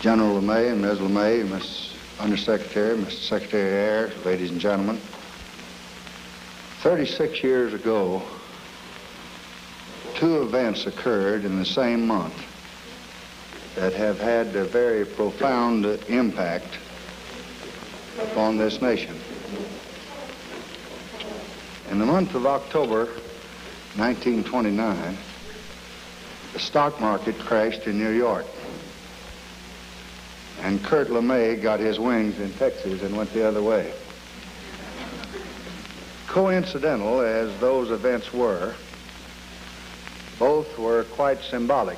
General LeMay and Ms. LeMay, Ms. Undersecretary, Mr. Secretary of Air, ladies and gentlemen. 36 years ago, two events occurred in the same month that have had a very profound impact upon this nation. In the month of October 1929, the stock market crashed in New York. And Kurt LeMay got his wings in Texas and went the other way. Coincidental as those events were, both were quite symbolic.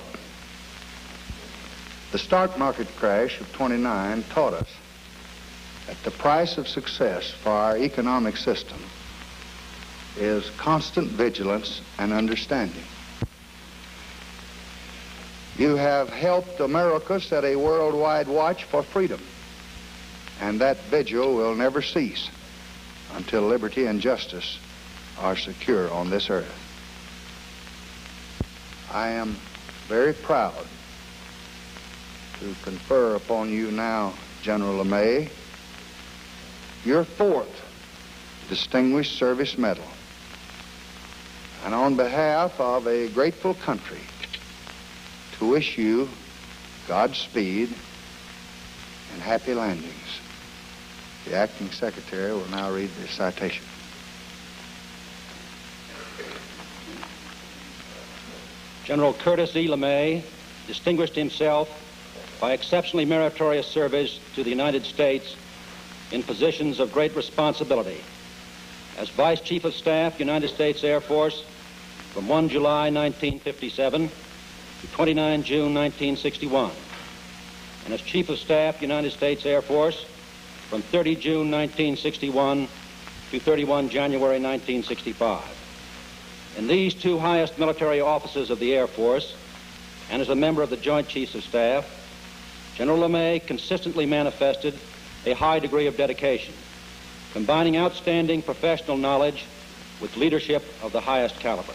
The stock market crash of '29 taught us that the price of success for our economic system is constant vigilance and understanding. You have helped America set a worldwide watch for freedom, and that vigil will never cease until liberty and justice are secure on this earth. I am very proud to confer upon you now, General LeMay, your 4th Distinguished Service Medal. And on behalf of a grateful country, to wish you Godspeed and happy landings. The Acting Secretary will now read the citation. General Curtis E. LeMay distinguished himself by exceptionally meritorious service to the United States in positions of great responsibility. As Vice Chief of Staff, United States Air Force, from 1 July 1957 to 29 June 1961, and as Chief of Staff, United States Air Force, from 30 June 1961 to 31 January 1965. In these two highest military offices of the Air Force, and as a member of the Joint Chiefs of Staff, General LeMay consistently manifested a high degree of dedication, combining outstanding professional knowledge with leadership of the highest caliber.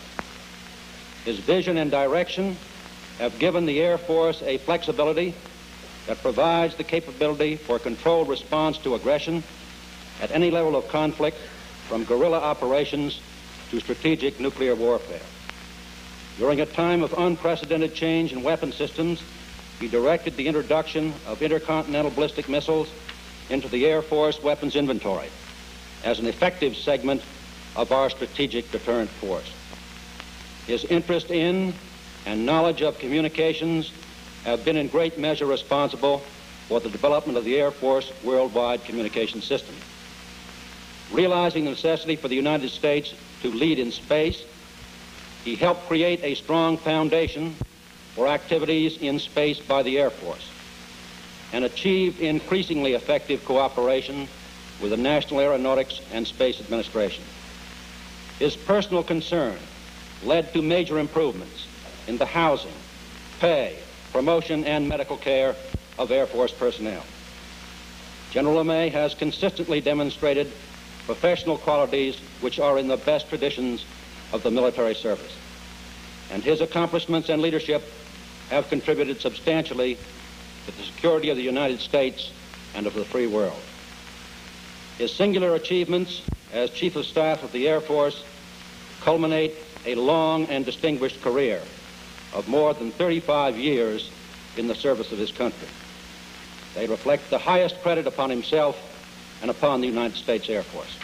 His vision and direction have given the Air Force a flexibility that provides the capability for controlled response to aggression at any level of conflict, from guerrilla operations to strategic nuclear warfare. During a time of unprecedented change in weapon systems, he directed the introduction of intercontinental ballistic missiles into the Air Force weapons inventory as an effective segment of our strategic deterrent force. His interest in and knowledge of communications have been in great measure responsible for the development of the Air Force worldwide communication system. Realizing the necessity for the United States to lead in space, he helped create a strong foundation for activities in space by the Air Force and achieved increasingly effective cooperation with the National Aeronautics and Space Administration. His personal concern led to major improvements in the housing, pay, promotion, and medical care of Air Force personnel. General LeMay has consistently demonstrated professional qualities which are in the best traditions of the military service, and his accomplishments and leadership have contributed substantially to the security of the United States and of the free world. His singular achievements as Chief of Staff of the Air Force culminate a long and distinguished career of more than 35 years in the service of his country. They reflect the highest credit upon himself and upon the United States Air Force.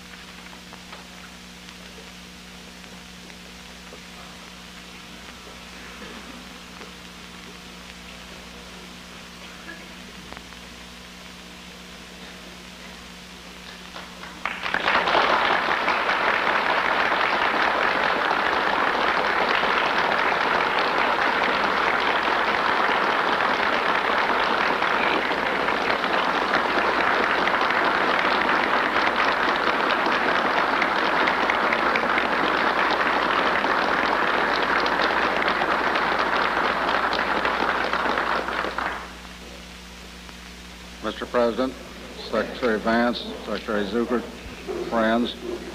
Mr. President, Secretary Vance, Secretary Zucker, friends.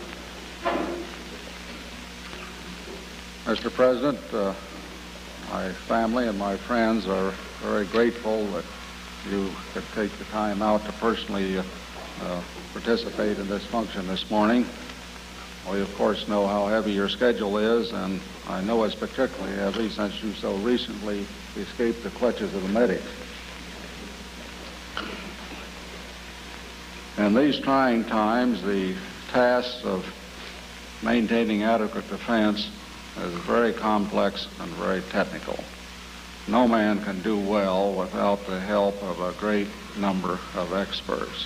Mr. President, my family and my friends are very grateful that you could take the time out to personally participate in this function this morning. We, of course, know how heavy your schedule is, and I know it's particularly heavy since you so recently escaped the clutches of the medics. In these trying times, the task of maintaining adequate defense is very complex and very technical. No man can do well without the help of a great number of experts.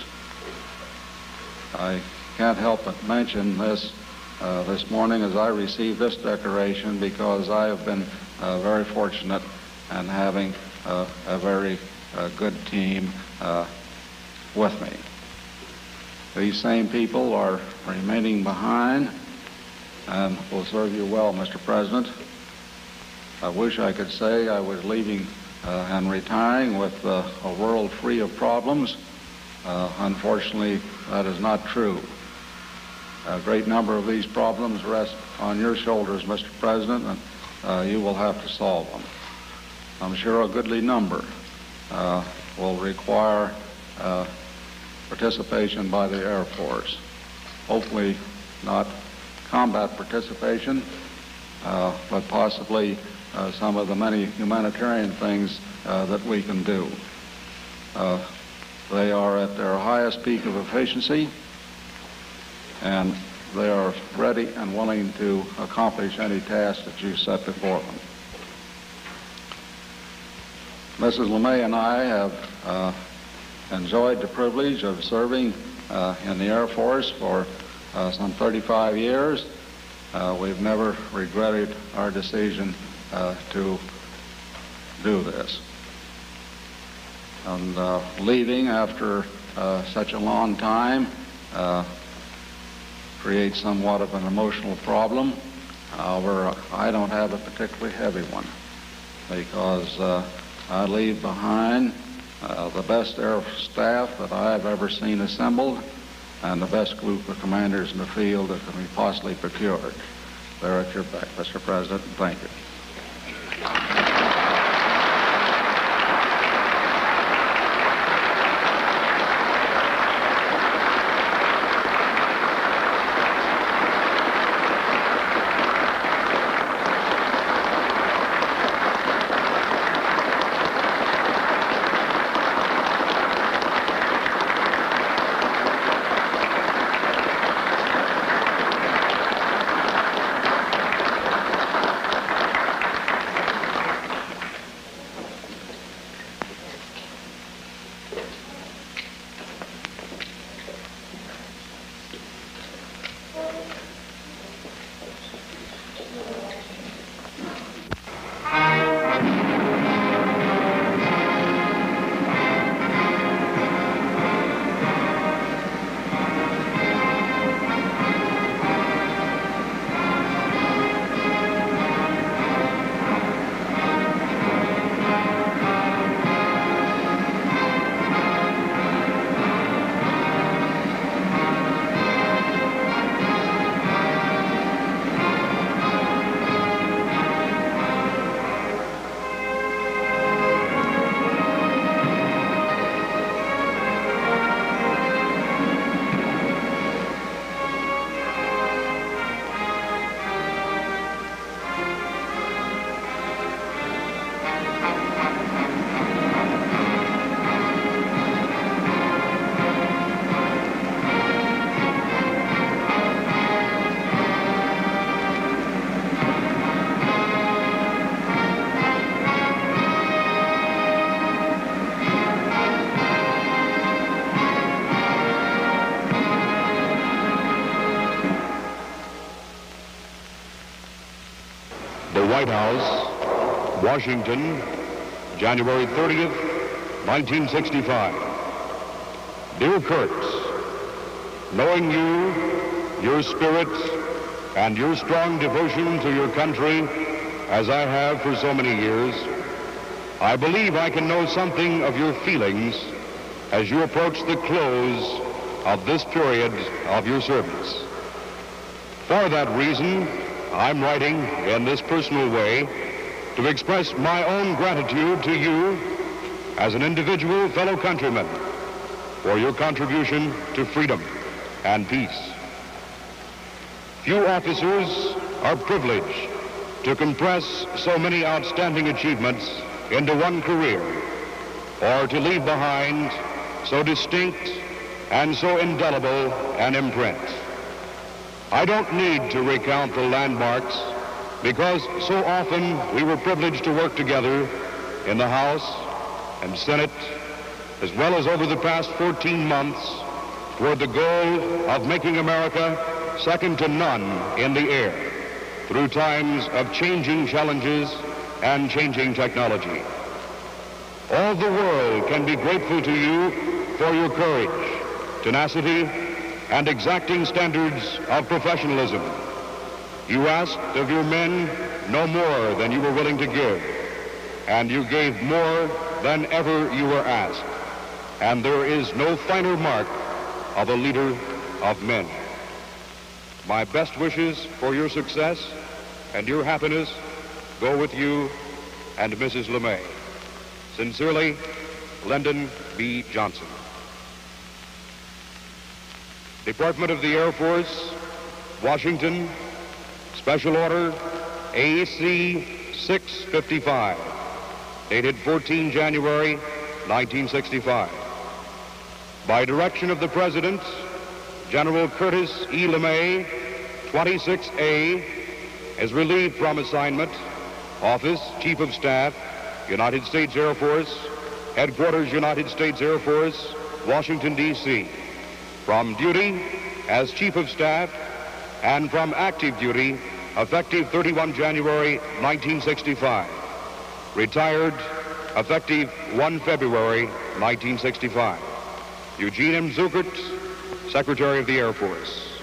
I can't help but mention this this morning as I received this decoration because I have been very fortunate in having a very good team with me. These same people are remaining behind and will serve you well, Mr. President. I wish I could say I was leaving and retiring with a world free of problems. Unfortunately, that is not true. A great number of these problems rest on your shoulders, Mr. President, and you will have to solve them. I'm sure a goodly number will require participation by the Air Force. Hopefully not combat participation, but possibly some of the many humanitarian things that we can do. They are at their highest peak of efficiency, and they are ready and willing to accomplish any task that you set before them. Mrs. LeMay and I have enjoyed the privilege of serving in the Air Force for some 35 years. We've never regretted our decision to do this. And leaving after such a long time creates somewhat of an emotional problem. However, I don't have a particularly heavy one because I leave behind the best air staff that I've ever seen assembled and the best group of commanders in the field that can be possibly procured. They're at your back, Mr. President, and thank you. White House, Washington, January 30th, 1965. Dear Kurtz, knowing you, your spirit, and your strong devotion to your country, as I have for so many years, I believe I can know something of your feelings as you approach the close of this period of your service. For that reason, I'm writing in this personal way to express my own gratitude to you as an individual fellow countryman for your contribution to freedom and peace. Few officers are privileged to compress so many outstanding achievements into one career, or to leave behind so distinct and so indelible an imprint. I don't need to recount the landmarks, because so often we were privileged to work together in the House and Senate, as well as over the past 14 months toward the goal of making America second to none in the air through times of changing challenges and changing technology. All the world can be grateful to you for your courage, tenacity, and exacting standards of professionalism. You asked of your men no more than you were willing to give, and you gave more than ever you were asked. And there is no finer mark of a leader of men. My best wishes for your success and your happiness go with you and Mrs. LeMay. Sincerely, Lyndon B. Johnson. Department of the Air Force, Washington, Special Order AC 655, dated 14 January 1965. By direction of the President, General Curtis E. LeMay, 26A, is relieved from assignment, Office Chief of Staff, United States Air Force, Headquarters United States Air Force, Washington, D.C., from duty as Chief of Staff and from active duty effective 31 January 1965. Retired effective 1 February 1965. Eugene M. Zuckert, Secretary of the Air Force.